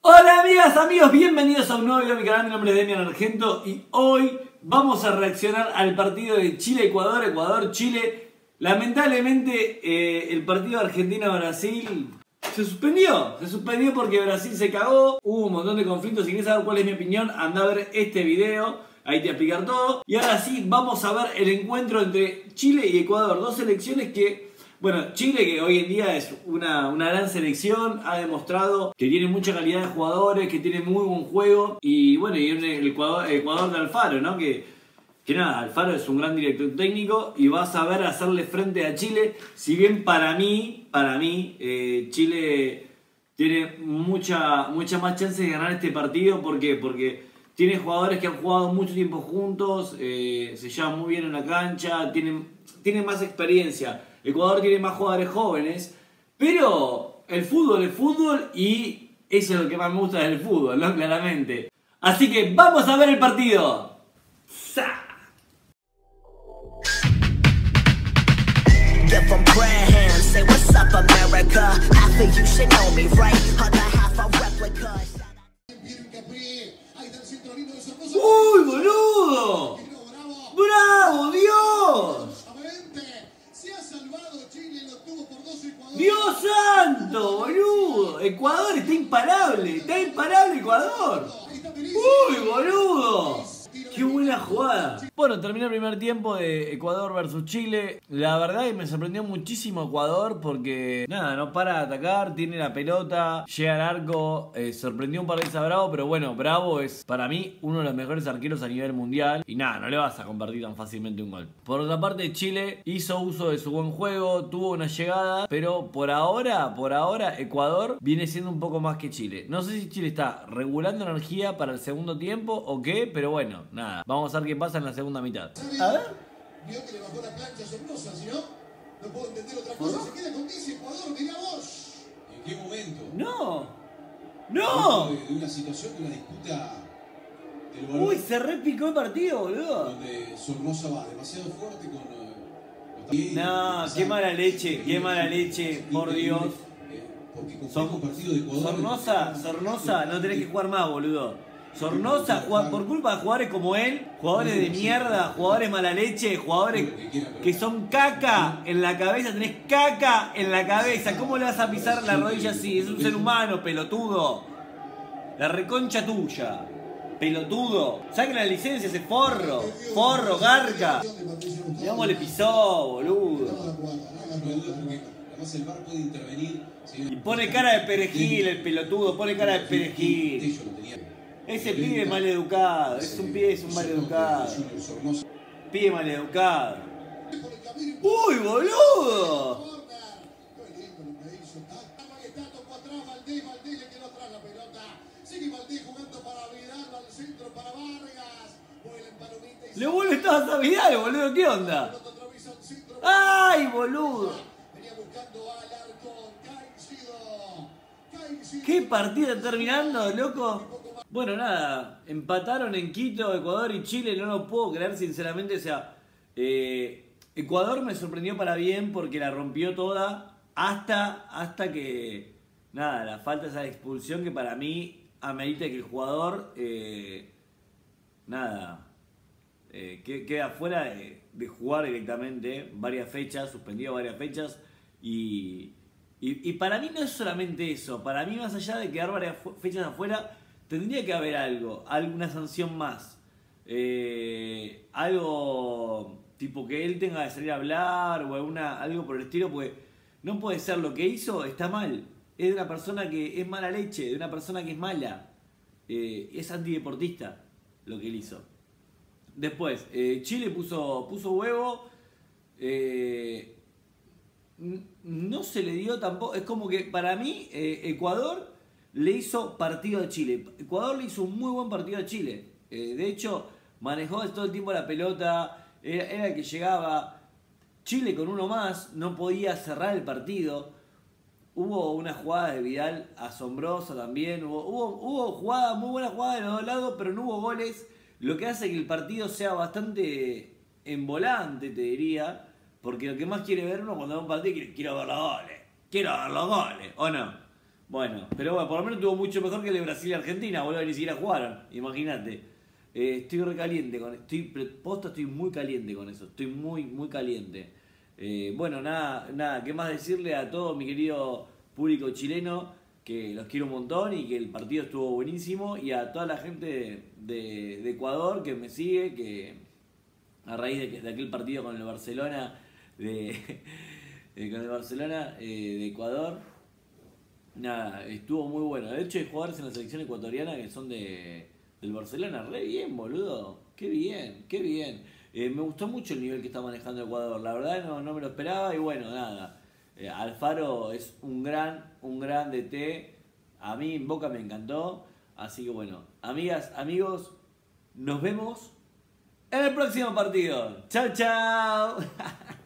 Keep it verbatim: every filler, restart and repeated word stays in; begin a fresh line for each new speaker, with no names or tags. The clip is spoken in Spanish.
Hola amigas, amigos, bienvenidos a un nuevo video de mi canal. Mi nombre es Demian Argento y hoy vamos a reaccionar al partido de Chile-Ecuador, Ecuador-Chile. Lamentablemente eh, el partido Argentina-Brasil se suspendió, se suspendió porque Brasil se cagó, hubo un montón de conflictos. Si quieres saber cuál es mi opinión, anda a ver este video, ahí te voy a explicar todo. Y ahora sí, vamos a ver el encuentro entre Chile y Ecuador, dos selecciones que... Bueno, Chile, que hoy en día es una, una gran selección, ha demostrado que tiene mucha calidad de jugadores, que tiene muy buen juego. Y bueno, y el Ecuador, Ecuador de Alfaro, ¿no? Que, que nada, Alfaro es un gran director técnico y va a saber hacerle frente a Chile. Si bien para mí, para mí, eh, Chile tiene mucha, mucha más chance de ganar este partido. ¿Por qué? Porque tiene jugadores que han jugado mucho tiempo juntos, eh, se llevan muy bien en la cancha, tienen, tienen más experiencia. Ecuador tiene más jugadores jóvenes, pero el fútbol es fútbol y eso es lo que más me gusta del fútbol, ¿no? Claramente. Así que vamos a ver el partido. ¡Sa! ¡Uy, boludo! ¡Bravo, Dios! ¡Dios santo, boludo! Ecuador está imparable, está imparable Ecuador. ¡Uy, boludo! ¡Qué buena jugada! Bueno, terminó el primer tiempo de Ecuador versus Chile. La verdad que me sorprendió muchísimo Ecuador porque, nada, no para de atacar, tiene la pelota, llega al arco, eh, sorprendió un par de veces a Bravo, pero bueno, Bravo es para mí uno de los mejores arqueros a nivel mundial y nada, no le vas a convertir tan fácilmente un gol. Por otra parte, Chile hizo uso de su buen juego, tuvo una llegada, pero por ahora, por ahora, Ecuador viene siendo un poco más que Chile. No sé si Chile está regulando energía para el segundo tiempo o qué, pero bueno, nada, vamos a ver qué pasa en la segunda mitad. A ver.
Vio que le bajó la plancha Sornosa, si no, no puedo entender otra cosa. Se queda con diez Ecuador, mirá vos.
¿En qué momento?
No. ¡No!
De, de una situación de una disputa del balón.
Uy, se repicó el partido, boludo.
Donde Sornosa va demasiado fuerte con... Eh,
no, qué mala leche, qué mala leche, por Dios.
Eh, porque con un partido de Ecuador...
Sornosa, Sornosa, no tenés que jugar más, boludo. Sornosa, por culpa de jugadores como él, jugadores de mierda, jugadores mala leche, jugadores que son caca en la cabeza, tenés caca en la cabeza. ¿Cómo le vas a pisar la rodilla así? Es un ser humano, pelotudo. La reconcha tuya, pelotudo. Saquen la licencia ese forro, forro, garca. Mirá cómo le pisó, boludo.
Además el V A R puede intervenir.
Y pone cara de perejil el pelotudo, pone cara de perejil. Ese pibe es maleducado, es un pibe, es un maleducado. Pibe maleducado. ¡Uy, boludo! Le vuelve todas a Vidal, boludo, ¿qué onda? ¡Ay, boludo! ¿Qué partida terminando, loco? Bueno, nada, empataron en Quito, Ecuador y Chile, no lo puedo creer sinceramente, o sea, eh, Ecuador me sorprendió para bien porque la rompió toda hasta, hasta que, nada, la falta de esa expulsión que para mí amerita que el jugador, eh, nada, eh, queda fuera de, de jugar directamente varias fechas, suspendido varias fechas y, y, y para mí no es solamente eso, para mí más allá de quedar varias fechas afuera, tendría que haber algo, alguna sanción más. Eh, algo tipo que él tenga que salir a hablar o alguna, algo por el estilo, porque no puede ser lo que hizo, está mal. Es de una persona que es mala leche, de una persona que es mala. Eh, es antideportista lo que él hizo. Después, eh, Chile puso, puso huevo. Eh, no se le dio tampoco. Es como que para mí, eh, Ecuador le hizo partido a Chile. Ecuador le hizo un muy buen partido a Chile. Eh, de hecho, manejó todo el tiempo la pelota. Era, era el que llegaba. Chile con uno más no podía cerrar el partido. Hubo una jugada de Vidal asombrosa también. Hubo, hubo, hubo jugada, muy buena jugada de los dos lados, pero no hubo goles. Lo que hace que el partido sea bastante envolante, te diría. Porque lo que más quiere ver uno cuando va a un partido, quiere, quiero ver los goles. Quiero ver los goles, ¿o no? Bueno, pero bueno, por lo menos tuvo mucho mejor que el de Brasil y Argentina, boludo, ni siquiera jugaron, imagínate. Eh, estoy recaliente con estoy posta, estoy muy caliente con eso, estoy muy, muy caliente. Eh, bueno, nada, nada, qué más decirle a todo mi querido público chileno, que los quiero un montón y que el partido estuvo buenísimo, y a toda la gente de, de Ecuador que me sigue, que a raíz de, que, de aquel partido con el Barcelona, de, de con el Barcelona eh, de Ecuador, nada, estuvo muy bueno. De hecho hay jugadores en la selección ecuatoriana que son de del Barcelona, re bien, boludo, qué bien, qué bien. Eh, me gustó mucho el nivel que está manejando Ecuador, la verdad no, no me lo esperaba y bueno, nada. Eh, Alfaro es un gran, un gran D T. A mí en Boca me encantó. Así que bueno, amigas, amigos, nos vemos en el próximo partido. Chao, chao.